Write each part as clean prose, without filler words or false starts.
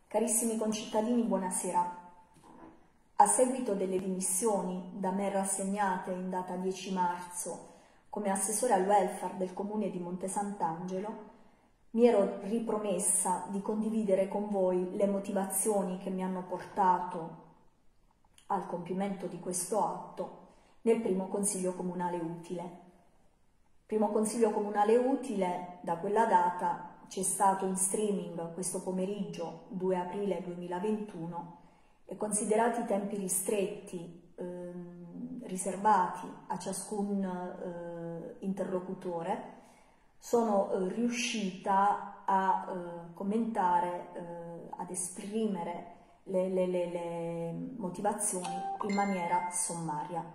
Carissimi concittadini, buonasera. A seguito delle dimissioni da me rassegnate in data 10 marzo come assessore al welfare del comune di Monte Sant'Angelo, mi ero ripromessa di condividere con voi le motivazioni che mi hanno portato al compimento di questo atto nel primo consiglio comunale utile. Primo consiglio comunale utile, da quella data c'è stato in streaming questo pomeriggio 2 aprile 2021 e considerati i tempi ristretti riservati a ciascun interlocutore, sono riuscita a commentare, ad esprimere le motivazioni in maniera sommaria.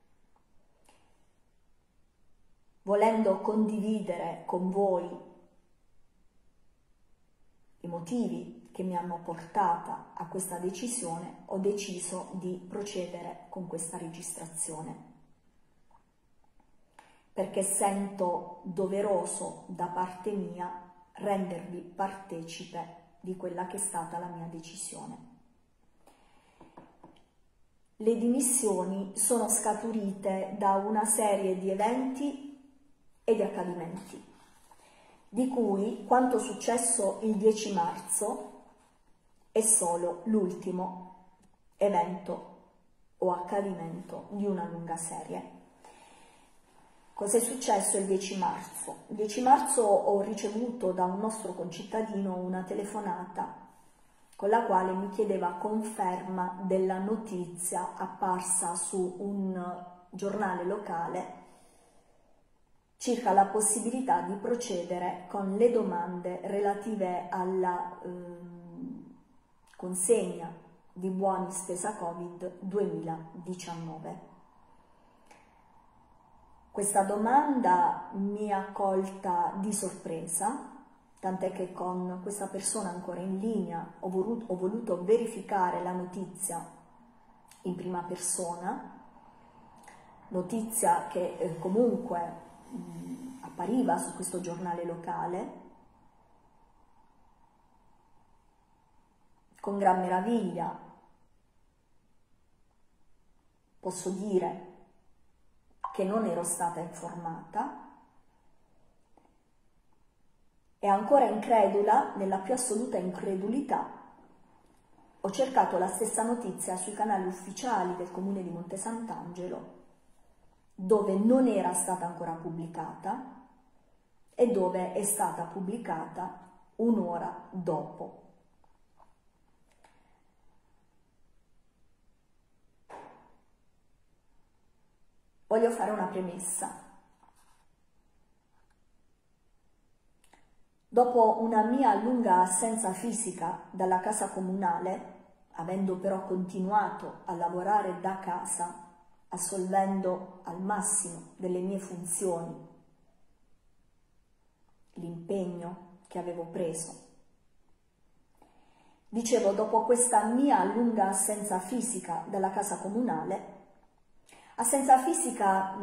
Volendo condividere con voi i motivi che mi hanno portata a questa decisione, ho deciso di procedere con questa registrazione, perché sento doveroso da parte mia rendervi partecipe di quella che è stata la mia decisione. Le dimissioni sono scaturite da una serie di eventi e di accadimenti, di cui quanto successo il 10 marzo è solo l'ultimo evento o accadimento di una lunga serie. Cos'è successo il 10 marzo? Il 10 marzo ho ricevuto da un nostro concittadino una telefonata con la quale mi chiedeva conferma della notizia apparsa su un giornale locale circa la possibilità di procedere con le domande relative alla consegna di buoni spesa Covid 2019. Questa domanda mi ha colta di sorpresa, tant'è che con questa persona ancora in linea ho voluto verificare la notizia in prima persona, notizia che comunque appariva su questo giornale locale. Con gran meraviglia posso dire che non ero stata informata e ancora incredula, nella più assoluta incredulità, ho cercato la stessa notizia sui canali ufficiali del comune di Monte Sant'Angelo, dove non era stata ancora pubblicata e dove è stata pubblicata un'ora dopo. Voglio fare una premessa. Dopo una mia lunga assenza fisica dalla casa comunale, avendo però continuato a lavorare da casa, assolvendo al massimo delle mie funzioni l'impegno che avevo preso. Dicevo, dopo questa mia lunga assenza fisica dalla casa comunale, assenza fisica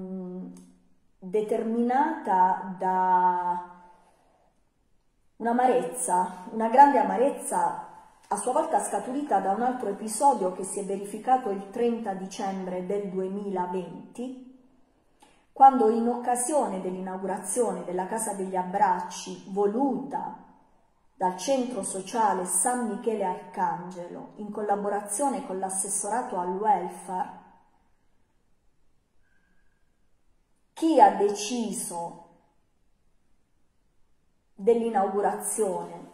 determinata da un'amarezza, una grande amarezza, a sua volta scaturita da un altro episodio che si è verificato il 30 dicembre del 2020, quando in occasione dell'inaugurazione della Casa degli Abbracci, voluta dal Centro Sociale San Michele Arcangelo, in collaborazione con l'assessorato al welfare, chi ha deciso dell'inaugurazione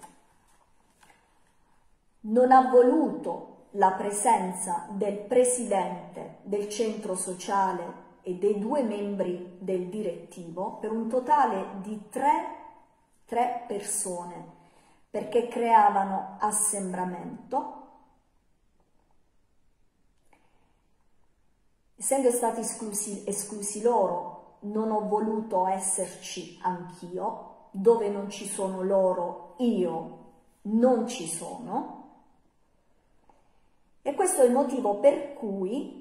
non ha voluto la presenza del presidente del centro sociale e dei 2 membri del direttivo, per un totale di tre persone, perché creavano assembramento. Essendo stati esclusi loro, non ho voluto esserci anch'io. Dove non ci sono loro, io non ci sono. E questo è il motivo per cui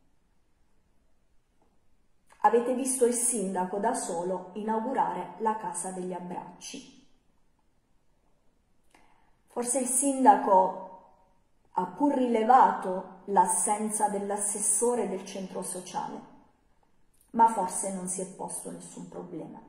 avete visto il sindaco da solo inaugurare la Casa degli Abbracci. Forse il sindaco ha pur rilevato l'assenza dell'assessore del centro sociale, ma forse non si è posto nessun problema.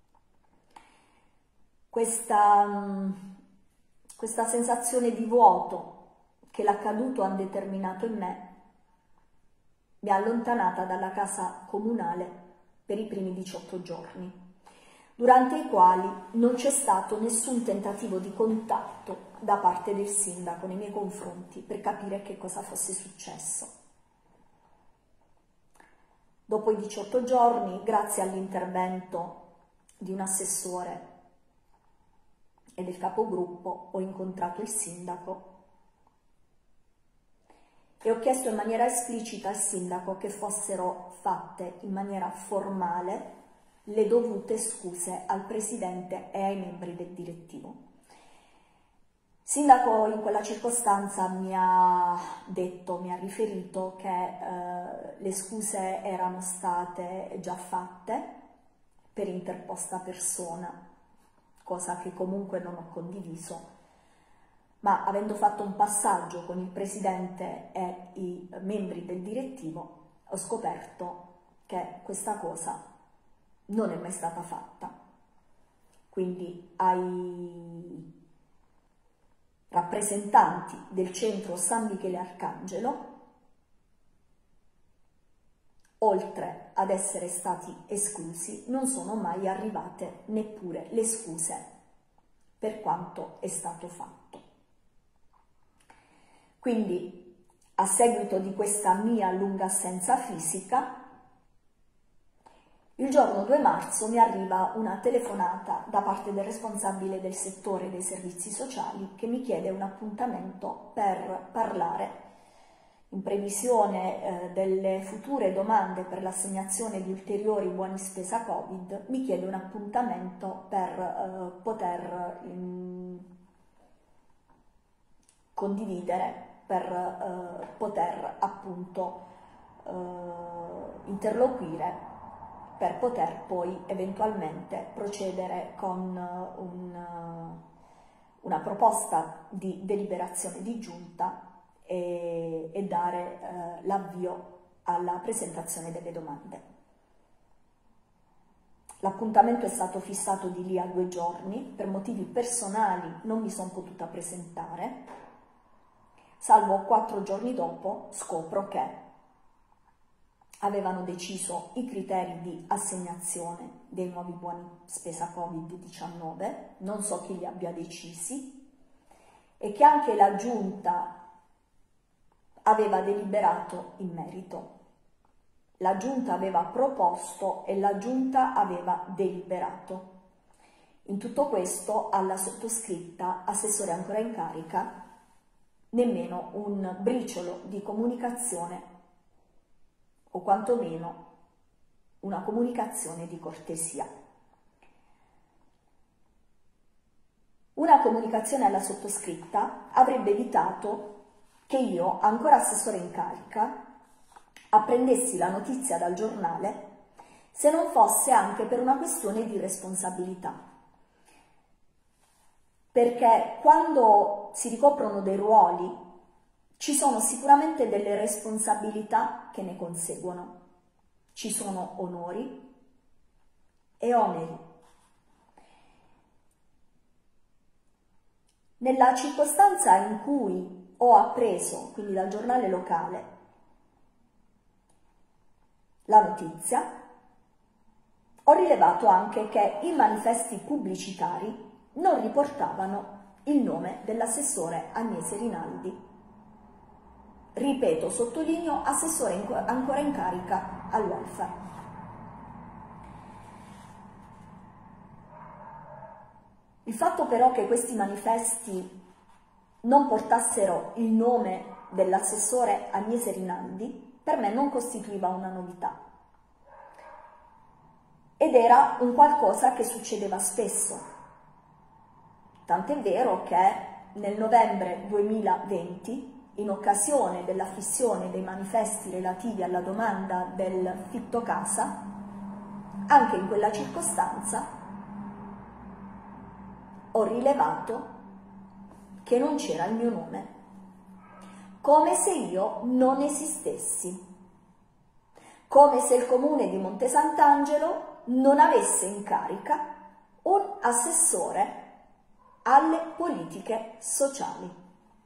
Questa sensazione di vuoto che l'accaduto ha determinato in me mi ha allontanata dalla casa comunale per i primi 18 giorni, durante i quali non c'è stato nessun tentativo di contatto da parte del sindaco nei miei confronti per capire che cosa fosse successo. Dopo i 18 giorni, grazie all'intervento di un assessore e del capogruppo, ho incontrato il sindaco e ho chiesto in maniera esplicita al sindaco che fossero fatte in maniera formale le dovute scuse al presidente e ai membri del direttivo. Il sindaco in quella circostanza mi ha riferito che le scuse erano state già fatte per interposta persona, cosa che comunque non ho condiviso, ma avendo fatto un passaggio con il presidente e i membri del direttivo ho scoperto che questa cosa non è mai stata fatta. Quindi ai rappresentanti del centro San Michele Arcangelo, oltre ad essere stati esclusi, non sono mai arrivate neppure le scuse per quanto è stato fatto. Quindi, a seguito di questa mia lunga assenza fisica, il giorno 2 marzo mi arriva una telefonata da parte del responsabile del settore dei servizi sociali che mi chiede un appuntamento per parlare, in previsione delle future domande per l'assegnazione di ulteriori buoni spesa Covid, mi chiede un appuntamento per poter condividere, per poter appunto interloquire, per poter poi eventualmente procedere con una proposta di deliberazione di giunta e dare l'avvio alla presentazione delle domande. L'appuntamento è stato fissato di lì a 2 giorni, per motivi personali non mi sono potuta presentare, salvo 4 giorni dopo scopro che avevano deciso i criteri di assegnazione dei nuovi buoni spesa Covid-19, non so chi li abbia decisi, e che anche la Giunta aveva deliberato in merito. La Giunta aveva proposto e la Giunta aveva deliberato. In tutto questo, alla sottoscritta, assessore ancora in carica, nemmeno un briciolo di comunicazione o quantomeno una comunicazione di cortesia. Una comunicazione alla sottoscritta avrebbe evitato che io, ancora assessore in carica, apprendessi la notizia dal giornale se non fosse anche per una questione di responsabilità. Perché quando si ricoprono dei ruoli ci sono sicuramente delle responsabilità che ne conseguono, ci sono onori e oneri. Nella circostanza in cui ho appreso, quindi dal giornale locale, la notizia, ho rilevato anche che i manifesti pubblicitari non riportavano il nome dell'assessore Agnese Rinaldi. Ripeto, sottolineo, assessore ancora in carica al welfare. Il fatto però che questi manifesti non portassero il nome dell'assessore Agnese Rinaldi per me non costituiva una novità ed era un qualcosa che succedeva spesso, tant'è vero che nel novembre 2020, in occasione della fissione dei manifesti relativi alla domanda del fitto casa, anche in quella circostanza ho rilevato che non c'era il mio nome, come se io non esistessi, come se il comune di Monte Sant'Angelo non avesse in carica un assessore alle politiche sociali.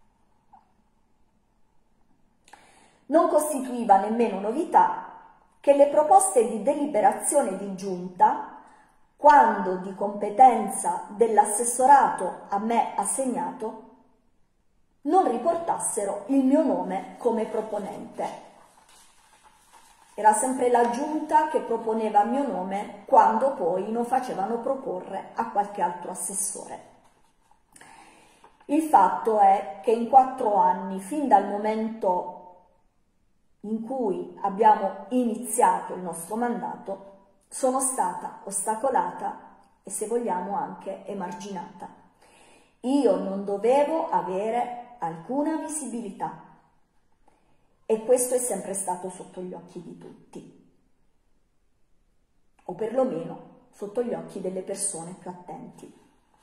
Non costituiva nemmeno novità che le proposte di deliberazione di giunta, quando di competenza dell'assessorato a me assegnato, non riportassero il mio nome come proponente. Era sempre la giunta che proponeva il mio nome quando poi non facevano proporre a qualche altro assessore. Il fatto è che in 4 anni, fin dal momento in cui abbiamo iniziato il nostro mandato, sono stata ostacolata e, se vogliamo, anche emarginata. Io non dovevo avere alcuna visibilità e questo è sempre stato sotto gli occhi di tutti, o perlomeno sotto gli occhi delle persone più attenti.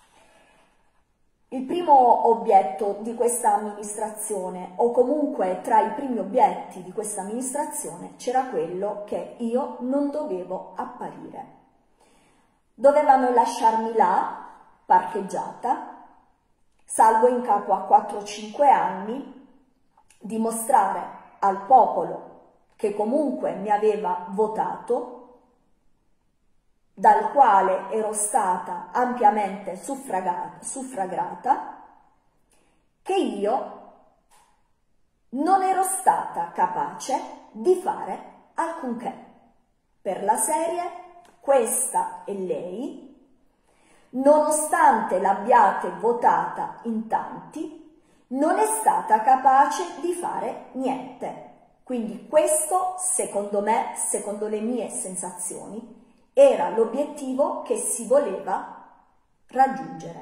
Il primo obietto di questa amministrazione, o comunque tra i primi obietti di questa amministrazione, c'era quello che io non dovevo apparire. Dovevano lasciarmi là, parcheggiata, salvo in capo a 4-5 anni, dimostrare al popolo che comunque mi aveva votato, dal quale ero stata ampiamente suffragata, che io non ero stata capace di fare alcunché. Per la serie, questa è lei, nonostante l'abbiate votata in tanti, non è stata capace di fare niente. Quindi questo, secondo me, secondo le mie sensazioni, era l'obiettivo che si voleva raggiungere.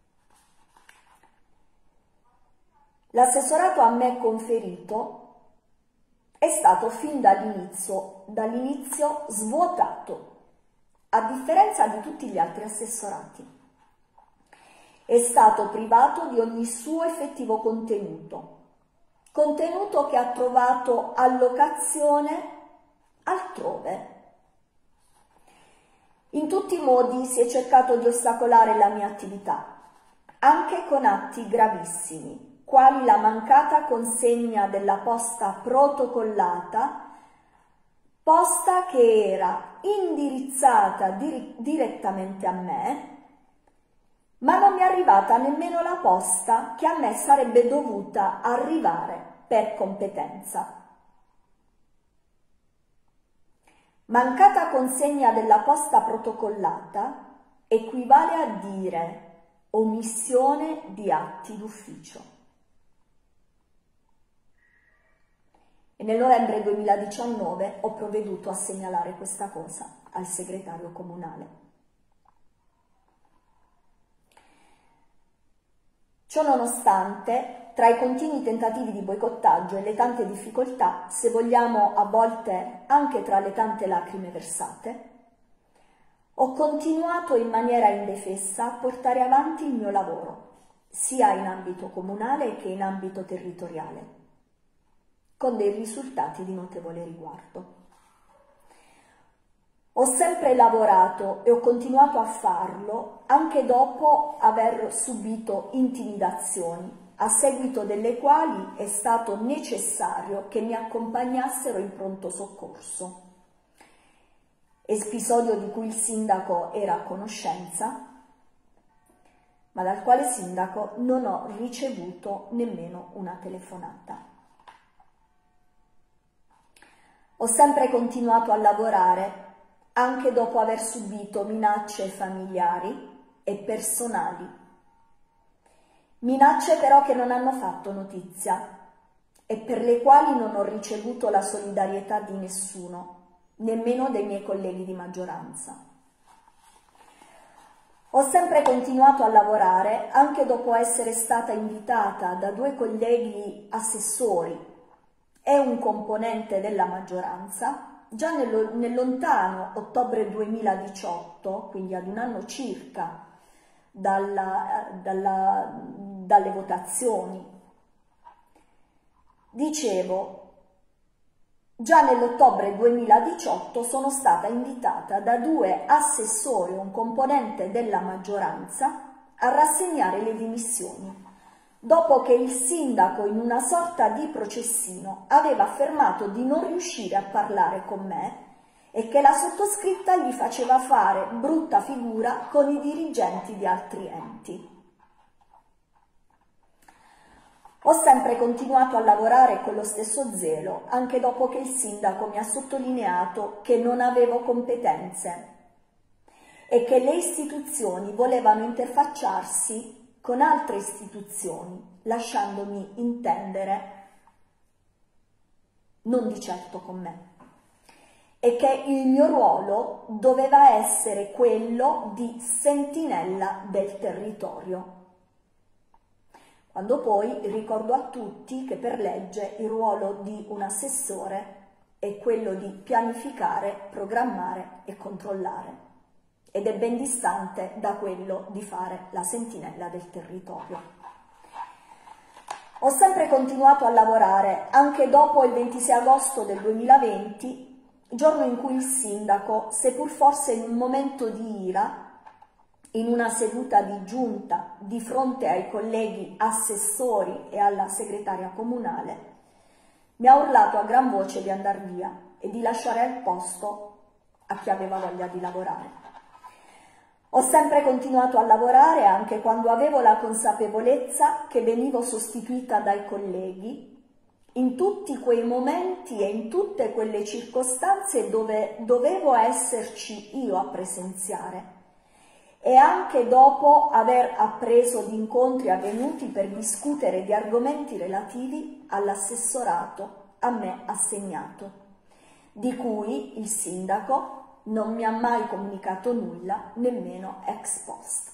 L'assessorato a me conferito è stato fin dall'inizio svuotato, a differenza di tutti gli altri assessorati. È stato privato di ogni suo effettivo contenuto che ha trovato allocazione altrove. In tutti i modi si è cercato di ostacolare la mia attività, anche con atti gravissimi, quali la mancata consegna della posta protocollata, posta che era indirizzata direttamente a me, ma non mi è arrivata nemmeno la posta che a me sarebbe dovuta arrivare per competenza. Mancata consegna della posta protocollata equivale a dire omissione di atti d'ufficio. E nel novembre 2019 ho provveduto a segnalare questa cosa al segretario comunale. Ciò nonostante, tra i continui tentativi di boicottaggio e le tante difficoltà, se vogliamo a volte anche tra le tante lacrime versate, ho continuato in maniera indefessa a portare avanti il mio lavoro, sia in ambito comunale che in ambito territoriale, con dei risultati di notevole riguardo. Ho sempre lavorato e ho continuato a farlo anche dopo aver subito intimidazioni, a seguito delle quali è stato necessario che mi accompagnassero in pronto soccorso. Episodio di cui il sindaco era a conoscenza, ma dal quale sindaco non ho ricevuto nemmeno una telefonata. Ho sempre continuato a lavorare anche dopo aver subito minacce familiari e personali. Minacce però che non hanno fatto notizia e per le quali non ho ricevuto la solidarietà di nessuno, nemmeno dei miei colleghi di maggioranza. Ho sempre continuato a lavorare anche dopo essere stata invitata da 2 colleghi assessori e un componente della maggioranza già nel lontano ottobre 2018, quindi ad un anno circa dalle votazioni. Dicevo, già nell'ottobre 2018 sono stata invitata da 2 assessori e un componente della maggioranza a rassegnare le dimissioni, dopo che il sindaco, in una sorta di processino, aveva affermato di non riuscire a parlare con me e che la sottoscritta gli faceva fare brutta figura con i dirigenti di altri enti. Ho sempre continuato a lavorare con lo stesso zelo, anche dopo che il sindaco mi ha sottolineato che non avevo competenze e che le istituzioni volevano interfacciarsi con altre istituzioni, lasciandomi intendere non di certo con me, e che il mio ruolo doveva essere quello di sentinella del territorio. Quando poi ricordo a tutti che per legge il ruolo di un assessore è quello di pianificare, programmare e controllare, ed è ben distante da quello di fare la sentinella del territorio. Ho sempre continuato a lavorare anche dopo il 26 agosto del 2020, giorno in cui il sindaco, seppur forse in un momento di ira, in una seduta di giunta di fronte ai colleghi assessori e alla segretaria comunale, mi ha urlato a gran voce di andar via e di lasciare il posto a chi aveva voglia di lavorare. Ho sempre continuato a lavorare anche quando avevo la consapevolezza che venivo sostituita dai colleghi in tutti quei momenti e in tutte quelle circostanze dove dovevo esserci io a presenziare, e anche dopo aver appreso di incontri avvenuti per discutere di argomenti relativi all'assessorato a me assegnato, di cui il sindaco non mi ha mai comunicato nulla, nemmeno ex post.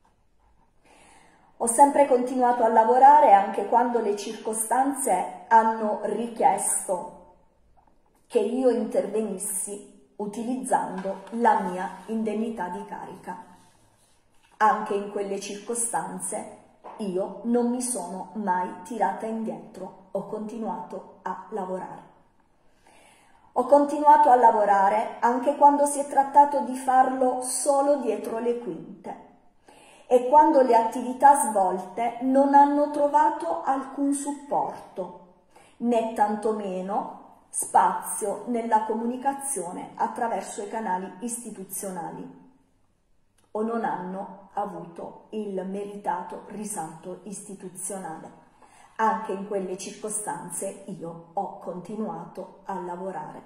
Ho sempre continuato a lavorare anche quando le circostanze hanno richiesto che io intervenissi utilizzando la mia indennità di carica. Anche in quelle circostanze io non mi sono mai tirata indietro, ho continuato a lavorare. Ho continuato a lavorare anche quando si è trattato di farlo solo dietro le quinte e quando le attività svolte non hanno trovato alcun supporto, né tantomeno spazio nella comunicazione attraverso i canali istituzionali, o non hanno avuto il meritato risalto istituzionale. Anche in quelle circostanze io ho continuato a lavorare.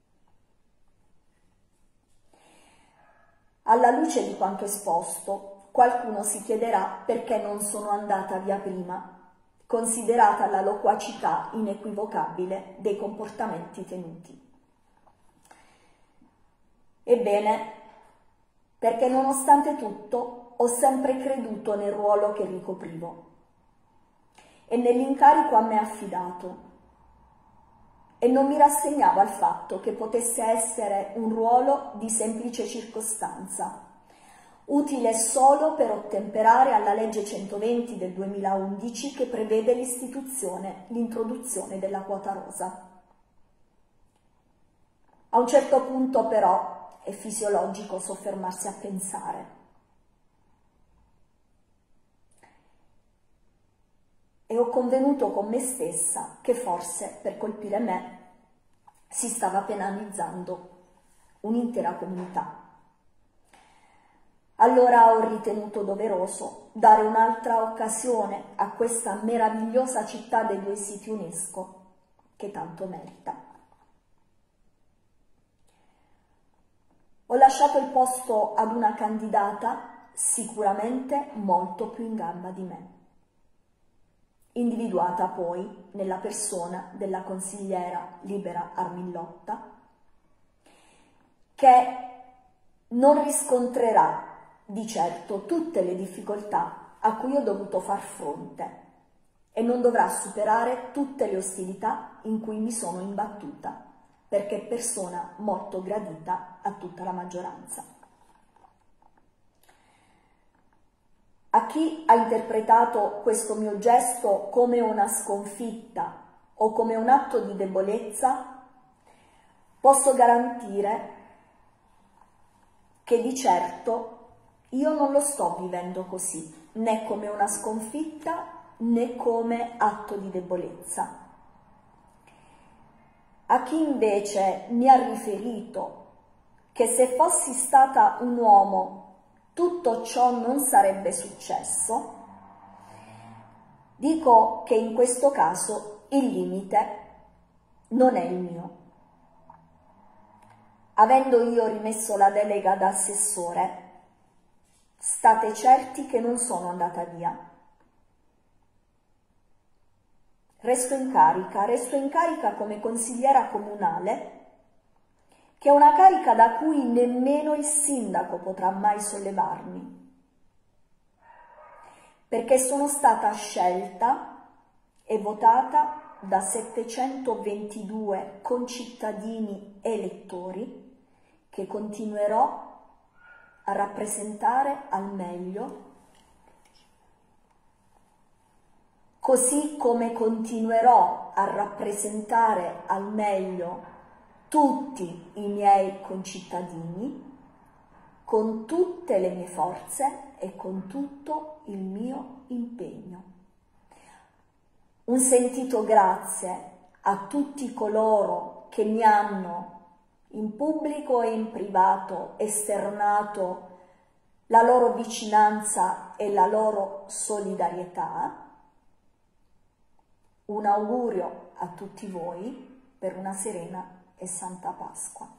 Alla luce di quanto esposto, qualcuno si chiederà perché non sono andata via prima, considerata la loquacità inequivocabile dei comportamenti tenuti. Ebbene, perché nonostante tutto ho sempre creduto nel ruolo che ricoprivo e nell'incarico a me affidato, e non mi rassegnavo al fatto che potesse essere un ruolo di semplice circostanza, utile solo per ottemperare alla legge 120 del 2011 che prevede l'introduzione della quota rosa. A un certo punto però è fisiologico soffermarsi a pensare. E ho convenuto con me stessa che forse per colpire me si stava penalizzando un'intera comunità. Allora ho ritenuto doveroso dare un'altra occasione a questa meravigliosa città dei 2 siti UNESCO che tanto merita. Ho lasciato il posto ad una candidata sicuramente molto più in gamba di me, individuata poi nella persona della consigliera Libera Armillotta, che non riscontrerà di certo tutte le difficoltà a cui ho dovuto far fronte e non dovrà superare tutte le ostilità in cui mi sono imbattuta, perché è persona molto gradita a tutta la maggioranza. A chi ha interpretato questo mio gesto come una sconfitta o come un atto di debolezza, posso garantire che di certo io non lo sto vivendo così, né come una sconfitta né come atto di debolezza. A chi invece mi ha riferito che se fossi stata un uomo tutto ciò non sarebbe successo, dico che in questo caso il limite non è il mio. Avendo io rimesso la delega da assessore, state certi che non sono andata via. Resto in carica come consigliera comunale, che è una carica da cui nemmeno il sindaco potrà mai sollevarmi, perché sono stata scelta e votata da 722 concittadini elettori che continuerò a rappresentare al meglio, così come continuerò a rappresentare al meglio tutti i miei concittadini, con tutte le mie forze e con tutto il mio impegno. Un sentito grazie a tutti coloro che mi hanno in pubblico e in privato esternato la loro vicinanza e la loro solidarietà. Un augurio a tutti voi per una serena e santa Pasqua.